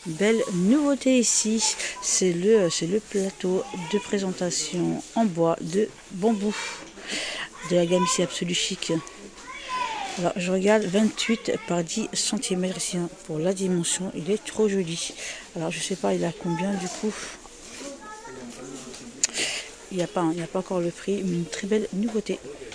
Belle nouveauté ici, c'est le plateau de présentation en bois de bambou de la gamme ici Absolu Chic. Alors je regarde 28 par 10 cm ici pour la dimension, il est trop joli. Alors je sais pas il a combien du coup. Il n'y a pas encore le prix, mais une très belle nouveauté.